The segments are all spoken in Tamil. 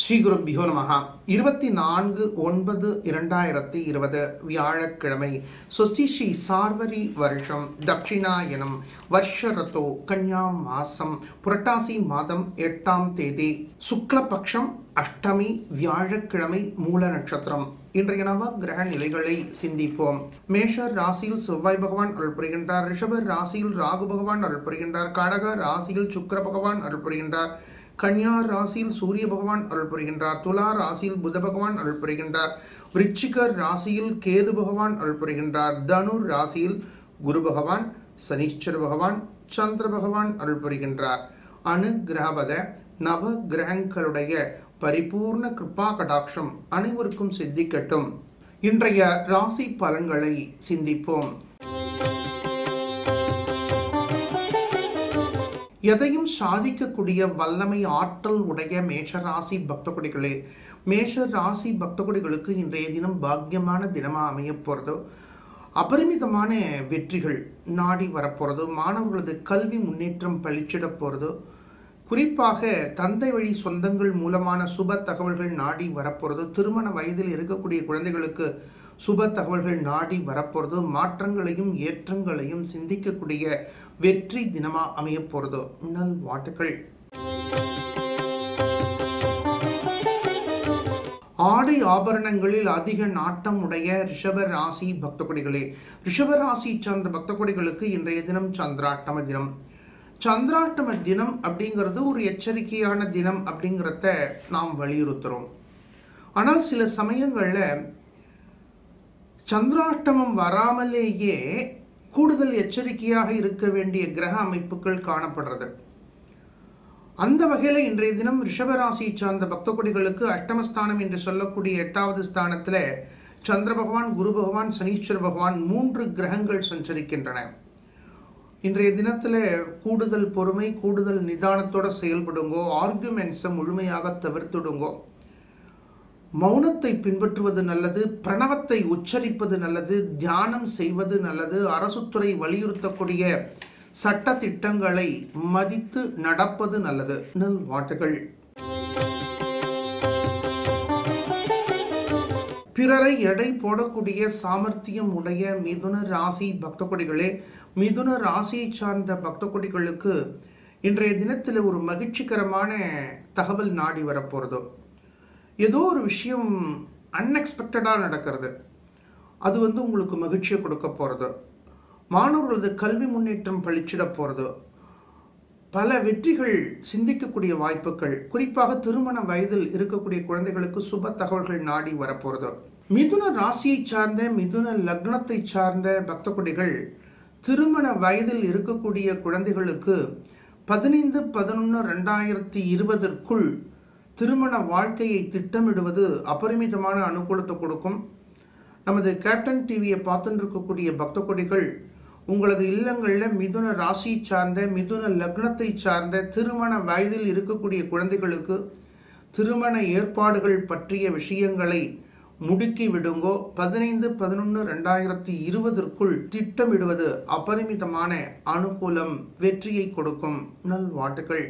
ஸ்ரீ குருபியோ நமஹ 24/9/2020 வியாழக்கிழமை சுஸ்தி ஸ்ரீ சார்வரி வருஷம் தட்சிணாயனம் வருஷ ரதோ கன்யா மாசம் புரட்டாசி மாதம் 8ஆம் தேதி சுக்லபக்ஷம் அஷ்டமி வியாழக்கிழமை மூல நட்சத்திரம். இன்றைய நவ கிரக நிலைகளை சிந்திப்போம். மேஷர் ராசியில் செவ்வாய் பகவான் அருள் புரிகின்றார். ரிஷபர் ராசியில் ராகு பகவான் அருள் புரிகின்றார். கடக ராசியில் சுக்கிர பகவான் அருள் புரிகின்றார். கன்யா ராசியில் சூரிய பகவான் அருள் புரிகின்றார். துலா ராசியில் புத பகவான் அருள் புரிகின்றார். விருச்சிகர் ராசியில் கேது பகவான் அருள் புரிகின்றார். தனு ராசியில் குரு பகவான், சனீஸ்வர பகவான், சந்திர பகவான் அருள் புரிகின்றார். அனுகிரகபத நவ கிரகங்களுடைய பரிபூர்ண கிருபா கடாட்சம் அனைவருக்கும் சித்திக்கட்டும். இன்றைய ராசி பலன்களை சிந்திப்போம். எதையும் சாதிக்கக்கூடிய வல்லமை ஆற்றல் உடைய மேஷராசி பக்தகுடிகளே, மேஷ ராசி பக்தகுடிகளுக்கு இன்றைய தினம் பாக்கியமான தினமா அமைய போறதோ, அபரிமிதமான வெற்றிகள் நாடி வரப்போறதோ, மாணவர்களது கல்வி முன்னேற்றம் பளிச்சிட போறதோ, குறிப்பாக தந்தை வழி சொந்தங்கள் மூலமான சுப தகவல்கள் நாடி வரப்போறதோ, திருமண வயதில் இருக்கக்கூடிய குழந்தைகளுக்கு சுப தகவல்கள் நாடி வரப்போறதோ, மாற்றங்களையும் ஏற்றங்களையும் சிந்திக்கக்கூடிய வெற்றி தினமா அமைய போறதோ. நல் வாழ்த்துக்கள். ஆடை ஆபரணங்களில் அதிக நாட்டம் உடைய ரிஷப ராசி பக்தகுடிகளே, ரிஷப ராசி சார்ந்த பக்தகுடிகளுக்கு இன்றைய தினம் சந்திராட்டம தினம். சந்திராட்டம தினம் அப்படிங்கிறது ஒரு எச்சரிக்கையான தினம் அப்படிங்கிறத நாம் வலியுறுத்துறோம். ஆனால் சில சமயங்கள்ல சந்திராஷ்டமம் வராமலேயே கூடுதல் எச்சரிக்கையாக இருக்க வேண்டிய கிரக அமைப்புகள் காணப்படுறது. அந்த வகையில் இன்றைய தினம் ரிஷபராசியை சார்ந்த பக்தகுடிகளுக்கு அஷ்டமஸ்தானம் என்று சொல்லக்கூடிய 8வது ஸ்தானத்தில் சந்திர பகவான், குரு பகவான், சனீஸ்வர பகவான் 3 கிரகங்கள் சஞ்சரிக்கின்றன. இன்றைய தினத்தில் கூடுதல் பொறுமை, கூடுதல் நிதானத்தோட செயல்படுங்கோ. ஆர்குமெண்ட்ஸை முழுமையாக தவிர்த்துடுங்கோ. மௌனத்தை பின்பற்றுவது நல்லது. பிரணவத்தை உச்சரிப்பது நல்லது. தியானம் செய்வது நல்லது. அரசுத்துறை வலியுறுத்தக்கூடிய சட்ட திட்டங்களை மதித்து நடப்பது நல்லது. நல் வாழ்த்துக்கள். பிறரை எடை போடக்கூடிய சாமர்த்தியம் உடைய மிதுன ராசி பக்தகுடிகளே, மிதுன ராசியை சார்ந்த பக்தகுடிகளுக்கு இன்றைய தினத்தில் ஒரு மகிழ்ச்சிகரமான தகவல் நாடி வரப்போறதோ, ஏதோ ஒரு விஷயம் அன்எக்ஸ்பெக்டடாக நடக்கிறது. அது உங்களுக்கு மகிழ்ச்சியை கொடுக்க போகிறது. மாணவர்களது கல்வி முன்னேற்றம் பளிச்சிட போகிறது. பல வெற்றிகள் சிந்திக்கக்கூடிய வாய்ப்புகள், குறிப்பாக திருமண வயதில் இருக்கக்கூடிய குழந்தைகளுக்கு சுப தகவல்கள் நாடி வரப்போகிறது. மிதுன ராசியை சார்ந்த, மிதுன லக்னத்தை சார்ந்த பக்தகுடிகள் திருமண வயதில் இருக்கக்கூடிய குழந்தைகளுக்கு 15/11/2020 திருமண வாழ்க்கையை திட்டமிடுவது அபரிமிதமான அனுகூலத்தை கொடுக்கும். நமது கேப்டன் டிவியை பார்த்துட்டு இருக்கக்கூடிய பக்தகுடிகள் உங்களது இல்லங்களில் மிதுன ராசி சார்ந்த, மிதுன லக்னத்தை சார்ந்த திருமண வயதில் இருக்கக்கூடிய குழந்தைகளுக்கு திருமண ஏற்பாடுகள் பற்றிய விஷயங்களை முடுக்கி விடுங்கோ. 15/11/2020 திட்டமிடுவது அபரிமிதமான அனுகூலம், வெற்றியை கொடுக்கும். நல் வாழ்த்துக்கள்.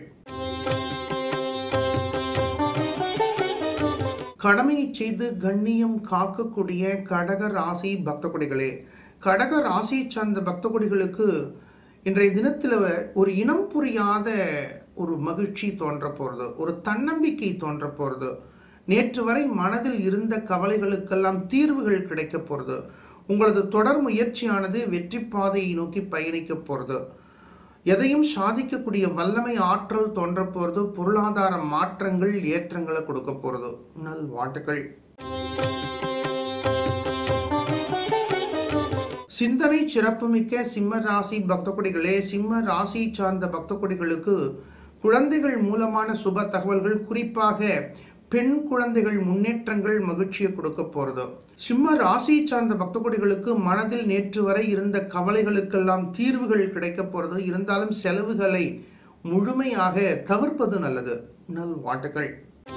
கடமையை செய்து கண்ணியம் காக்கக்கூடிய கடக ராசி பக்தகுடிகளே, கடக ராசியை சார்ந்த பக்தகுடிகளுக்கு இன்றைய தினத்தில் ஒரு இனம் புரியாத ஒரு மகிழ்ச்சி தோன்ற போகிறது. ஒரு தன்னம்பிக்கை தோன்ற போகிறது. நேற்று வரை மனதில் இருந்த கவலைகளுக்கெல்லாம் தீர்வுகள் கிடைக்க போகிறது. உங்களது தொடர் முயற்சியானது வெற்றி பாதையை நோக்கி பயணிக்க போகிறது. எதையும் சாதிக்கக்கூடிய வல்லமை ஆற்றல் தோன்ற போறது. பொருளாதார மாற்றங்கள், ஏற்றங்களை கொடுக்க போறது. நல் வாழ்த்துக்கள். சிந்தனை சிறப்புமிக்க சிம்ம ராசி பக்தகுடிகளே, சிம்ம ராசி சார்ந்த பக்தகுடிகளுக்கு குழந்தைகள் மூலமான சுப தகவல்கள், குறிப்பாக பெண் குழந்தைகள் முன்னேற்றங்கள் மகிழ்ச்சியை கொடுக்க போறது. சிம்ம ராசியை சார்ந்த பக்தகுடிகளுக்கு மனதில் நேற்று வரை இருந்த கவலைகளுக்கெல்லாம் தீர்வுகள் கிடைக்க போறது. இருந்தாலும் செலவுகளை முழுமையாக தவிர்ப்பது நல்லது. நல் வாழ்த்துக்கள்.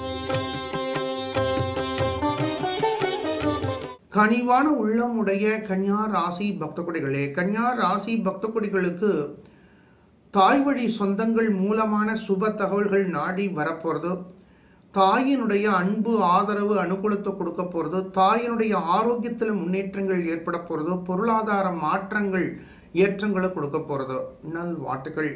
கனிவான உள்ளம் உடைய கன்யா ராசி பக்தகுடிகளே, கன்யா ராசி பக்தகுடிகளுக்கு தாய் வழி சொந்தங்கள் மூலமான சுப தகவல்கள் நாடி வரப்போறது. தாயினுடைய அன்பு, ஆதரவு, அனுகூலத்தை கொடுக்க போகிறது. தாயினுடைய ஆரோக்கியத்தில் முன்னேற்றங்கள் ஏற்பட போகிறது. பொருளாதார மாற்றங்கள், ஏற்றங்களை கொடுக்க போகிறது. நல் வாழ்த்துக்கள்.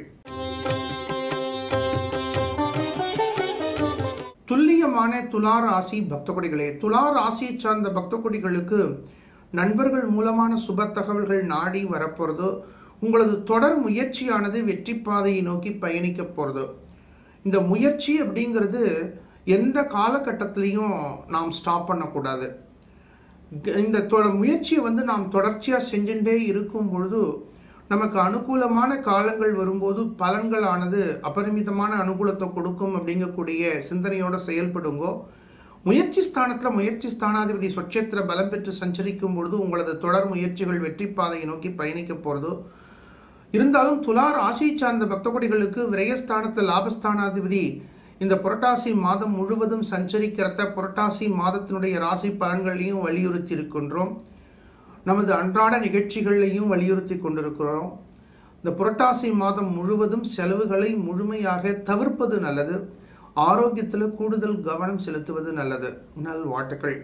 துல்லியமான துலா ராசி பக்த கொடிகளே, துலா ராசியை சார்ந்த பக்த கொடிகளுக்கு நண்பர்கள் மூலமான சுப தகவல்கள் நாடி வரப்போகிறது. உங்களது தொடர் முயற்சியானது வெற்றி பாதையை நோக்கி பயணிக்க போகிறது. இந்த முயற்சி அப்படிங்கிறது எந்த காலகட்டத்திலையும் நாம் ஸ்டாப் பண்ணக்கூடாது. இந்த முயற்சியை நாம் தொடர்ச்சியாக செஞ்சுட்டே இருக்கும் பொழுது நமக்கு அனுகூலமான காலங்கள் வரும்போது பலன்களானது அபரிமிதமான அனுகூலத்தை கொடுக்கும் அப்படிங்கக்கூடிய சிந்தனையோடு செயல்படுங்கோ. முயற்சி ஸ்தானத்தில் முயற்சி ஸ்தானாதிபதி சொட்சேத்திர பலம் பெற்று சஞ்சரிக்கும் பொழுது உங்களது தொடர் முயற்சிகள் வெற்றி பாதையை நோக்கி பயணிக்க போகிறது. இருந்தாலும் துலா ராசியை சார்ந்த பக்த கொடிகளுக்கு விரயஸ்தானத்தில் லாபஸ்தானாதிபதி இந்த புரட்டாசி மாதம் முழுவதும் சஞ்சரிக்கிறத புரட்டாசி மாதத்தினுடைய ராசி பலன்களையும் வலியுறுத்தி இருக்கின்றோம். நமது அன்றாட நிகழ்ச்சிகளையும் வலியுறுத்தி கொண்டிருக்கிறோம். இந்த புரட்டாசி மாதம் முழுவதும் செலவுகளை முழுமையாக தவிர்ப்பது நல்லது. ஆரோக்கியத்தில் கூடுதல் கவனம் செலுத்துவது நல்லது. நல் வாழ்த்துக்கள்.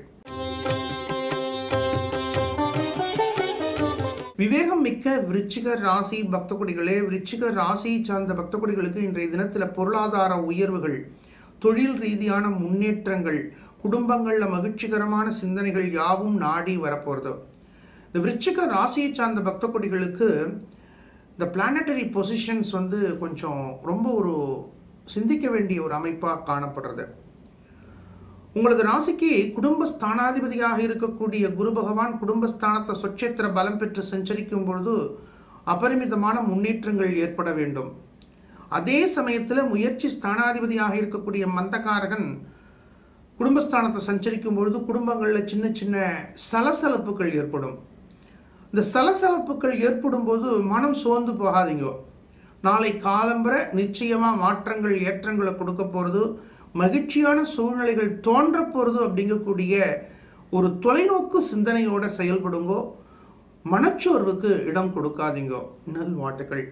விவேகம் மிக்க விருச்சிக ராசி பக்த கொடிகளே, விருச்சிக ராசியை சார்ந்த பக்த கொடிகளுக்கு இன்றைய தினத்தில் பொருளாதார உயர்வுகள், தொழில் ரீதியான முன்னேற்றங்கள், குடும்பங்களில் மகிழ்ச்சிகரமான சிந்தனைகள் யாவும் நாடி வரப்போகிறது. இந்த விருச்சிக ராசியை சார்ந்த பக்த கொடிகளுக்கு இந்த பிளானட்டரி பொசிஷன்ஸ் கொஞ்சம் ரொம்ப ஒரு சிந்திக்க வேண்டிய ஒரு அமைப்பாக காணப்படுறது. உங்களது ராசிக்கு குடும்பஸ்தானாதிபதியாக இருக்கக்கூடிய குரு பகவான் குடும்பஸ்தானத்தை சொட்சேத்திர பலம் பெற்று சஞ்சரிக்கும் பொழுது அபரிமிதமான முன்னேற்றங்கள் ஏற்பட வேண்டும். அதே சமயத்தில் முயற்சி ஸ்தானாதிபதியாக இருக்கக்கூடிய மந்தகாரகன் குடும்பஸ்தானத்தை சஞ்சரிக்கும் பொழுது குடும்பங்களில் சின்ன சின்ன சலசலப்புகள் ஏற்படும். இந்த சலசலப்புகள் ஏற்படும் போது மனம் சோர்ந்து போகாதீங்க. நாளை காலம்பர நிச்சயமாக மாற்றங்கள், ஏற்றங்களை கொடுக்க போகிறது. மகிழ்ச்சியான சூழ்நிலைகள் தோன்ற போகிறது அப்படிங்கக்கூடிய ஒரு தொலைநோக்கு சிந்தனையோட செயல்படுங்கோ. மனச்சோர்வுக்கு இடம் கொடுக்காதீங்கோ. நல் வாழ்த்துக்கள்.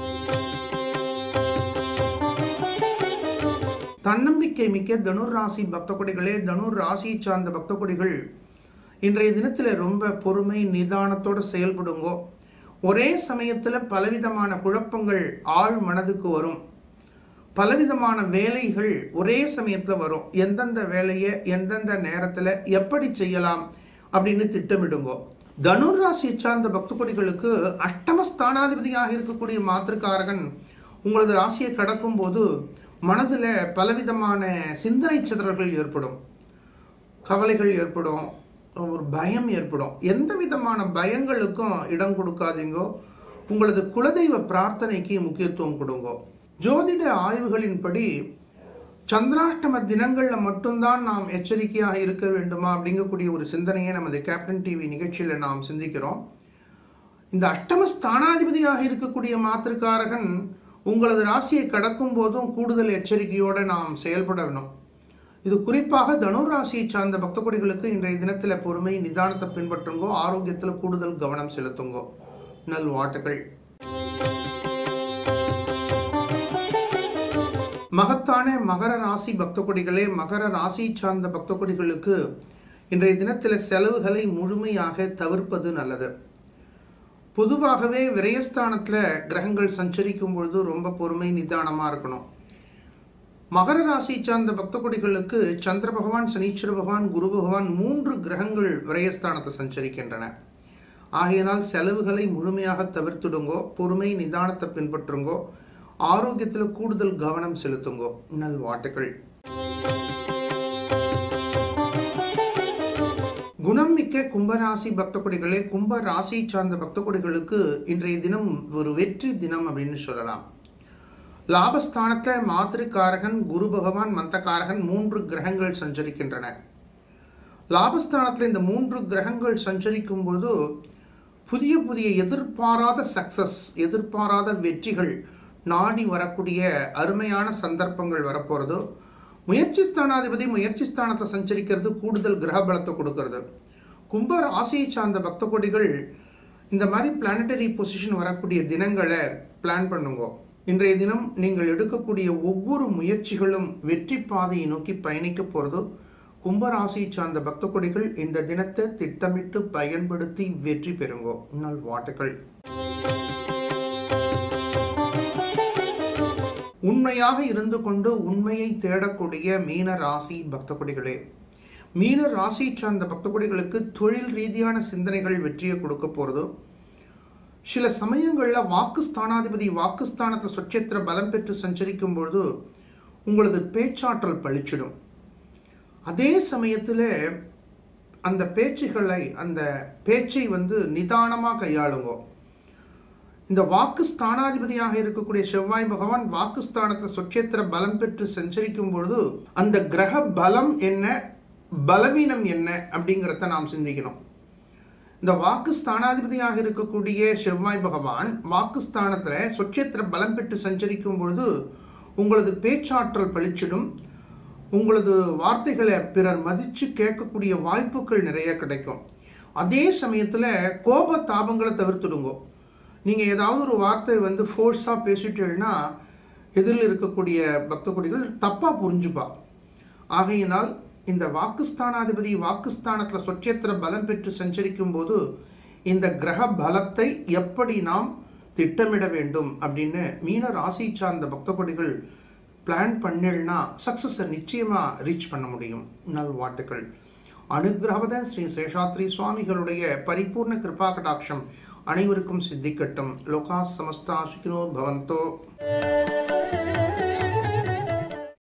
தன்னம்பிக்கை மிக்க தனுர் ராசி பக்த கொடிகளே, தனுர் ராசியை சார்ந்த பக்த கொடிகள் இன்றைய தினத்தில் ரொம்ப பொறுமை நிதானத்தோடு செயல்படுங்கோ. ஒரே சமயத்தில் பலவிதமான குழப்பங்கள் ஆழ் மனதுக்கு வரும். பலவிதமான வேலைகள் ஒரே சமயத்தில் வரும். எந்தெந்த வேலையை எந்தெந்த நேரத்தில் எப்படி செய்யலாம் அப்படின்னு திட்டமிடுங்கோ. தனுர் ராசியை சார்ந்த பக்த கொடிகளுக்கு அஷ்டமஸ்தானாதிபதியாக இருக்கக்கூடிய மாத்திருக்காரகன் உங்களது ராசியை கடக்கும் போது மனதில் பலவிதமான சிந்தனை சிதறல்கள் ஏற்படும், கவலைகள் ஏற்படும், ஒரு பயம் ஏற்படும். எந்த விதமான பயங்களுக்கும் இடம் கொடுக்காதீங்கோ. உங்களது குலதெய்வ பிரார்த்தனைக்கு முக்கியத்துவம் கொடுங்கோ. ஜோதிட ஆய்வுகளின்படி சந்திராஷ்டம தினங்களில் மட்டும்தான் நாம் எச்சரிக்கையாக இருக்க வேண்டுமா அப்படிங்கக்கூடிய ஒரு சிந்தனையை நமது கேப்டன் டிவி நிகழ்ச்சியில் நாம் சிந்திக்கிறோம். இந்த அஷ்டம ஸ்தானாதிபதியாக இருக்கக்கூடிய மாத்திருக்காரகன் உங்களது ராசியை கடக்கும் போதும் கூடுதல் எச்சரிக்கையோடு நாம் செயல்பட வேணும். இது குறிப்பாக தனுர் ராசியை சார்ந்த பக்த கொடிகளுக்கு இன்றைய தினத்தில் பொறுமை நிதானத்தை பின்பற்றுங்கோ. ஆரோக்கியத்தில் கூடுதல் கவனம் செலுத்துங்கோ. நல் வாழ்த்துக்கள். மகத்தான மகர ராசி பக்த கொடிகளே, மகர ராசியை சார்ந்த பக்த கொடிகளுக்கு இன்றைய தினத்தில் செலவுகளை முழுமையாக தவிர்ப்பது நல்லது. பொதுவாகவே விரயஸ்தானத்தில் கிரகங்கள் சஞ்சரிக்கும் பொழுது ரொம்ப பொறுமை நிதானமாக இருக்கணும். மகர ராசியை சார்ந்த பக்த கொடிகளுக்கு சந்திர பகவான், சனீஸ்வர பகவான், குரு பகவான் 3 கிரகங்கள் விரயஸ்தானத்தை சஞ்சரிக்கின்றன. ஆகையினால் செலவுகளை முழுமையாக தவிர்த்துடுங்கோ. பொறுமை நிதானத்தை பின்பற்றுங்கோ. ஆரோக்கியத்தில் கூடுதல் கவனம் செலுத்துங்கோ. நல் வாழ்த்துக்கள். குணம் மிக்க கும்பராசி பக்த கொடிகளே, கும்ப ராசியை சார்ந்த பக்த கொடிகளுக்கு இன்றைய தினம் ஒரு வெற்றி தினம் அப்படின்னு சொல்லலாம். லாபஸ்தானத்தில் மாத்திருக்காரகன் குரு பகவான் மந்தகாரகன் 3 கிரகங்கள் சஞ்சரிக்கின்றன. லாபஸ்தானத்தில் இந்த 3 கிரகங்கள் சஞ்சரிக்கும் பொழுது புதிய புதிய எதிர்பாராத சக்சஸ், எதிர்பாராத வெற்றிகள் நாடி வரக்கூடிய அருமையான சந்தர்ப்பங்கள் வரப்போகிறது. முயற்சி ஸ்தானாதிபதி முயற்சி ஸ்தானத்தை சஞ்சரிக்கிறது கூடுதல் கிரக பலத்தை கொடுக்கறது. கும்ப ராசியை சார்ந்த பக்த கொடிகள் இந்த மாதிரி பிளானட்டரி பொசிஷன் வரக்கூடிய தினங்களை பிளான் பண்ணுங்க. இன்றைய தினம் நீங்கள் எடுக்கக்கூடிய ஒவ்வொரு முயற்சிகளும் வெற்றி பாதையை நோக்கி பயணிக்க போகிறது. கும்பராசியை சார்ந்த பக்த கொடிகள் இந்த தினத்தை திட்டமிட்டு பயன்படுத்தி வெற்றி பெறுங்கோ. நல் வாழ்த்துக்கள். உண்மையாக இருந்து கொண்டு உண்மையை தேடக்கூடிய மீன ராசி பக்த கொடிகளே, மீன ராசி சார்ந்த பக்த கொடிகளுக்கு தொழில் ரீதியான சிந்தனைகள் வெற்றியை கொடுக்க போகிறது. சில சமயங்களில் வாக்குஸ்தானாதிபதி வாக்குஸ்தானத்தை சொச்சேத்திர பலம் பெற்று சஞ்சரிக்கும் பொழுது உங்களது பேச்சாற்றல் பளிச்சிடும். அதே சமயத்தில் அந்த பேச்சை நிதானமாக கையாளுங்க. இந்த வாக்குஸ்தானாதிபதியாக இருக்கக்கூடிய செவ்வாய் பகவான் வாக்குஸ்தானத்தை சொச்சேத்திர பலம் பெற்று சஞ்சரிக்கும் பொழுது அந்த கிரக பலம் என்ன, பலவீனம் என்ன அப்படிங்கிறத நாம் சிந்திக்கணும். இந்த வாக்குஸ்தானாதிபதியாக இருக்கக்கூடிய செவ்வாய் பகவான் வாக்குஸ்தானத்தில் சொச்சேத்திர பலம் பெற்று சஞ்சரிக்கும் பொழுது உங்களது பேச்சாற்றல் பளிச்சிடும். உங்களது வார்த்தைகளை பிறர் மதித்து கேட்கக்கூடிய வாய்ப்புகள் நிறைய கிடைக்கும். அதே சமயத்தில் கோப தாபங்களை தவிர்த்துடுங்க. நீங்கள் ஏதாவது ஒரு வார்த்தை ஃபோர்ஸாக பேசிட்டீங்கன்னா எதிரில் இருக்கக்கூடிய பக்த கொடிகள் தப்பாக புரிஞ்சுப்பா. ஆகையினால் இந்த வாக்குஸ்தானாதிபதி வாக்குஸ்தானத்தில் சொச்சேத்திர பலம் பெற்று சஞ்சரிக்கும் போது இந்த கிரக பலத்தை எப்படி நாம் திட்டமிட வேண்டும் அப்படின்னு மீன ராசி சார்ந்த பக்த கொடிகள் பிளான் பண்ணா சக்ஸஸை நிச்சயமாக ரீச் பண்ண முடியும். நல் வாழ்த்துக்கள். அனுகிரகவத ஸ்ரீ சேஷாத்ரி சுவாமிகளுடைய பரிபூர்ண கிருபா கடாட்சம் அனைவருக்கும் சித்திக்கட்டும். லோகா சமஸ்தா சுகினோ பவந்தோ.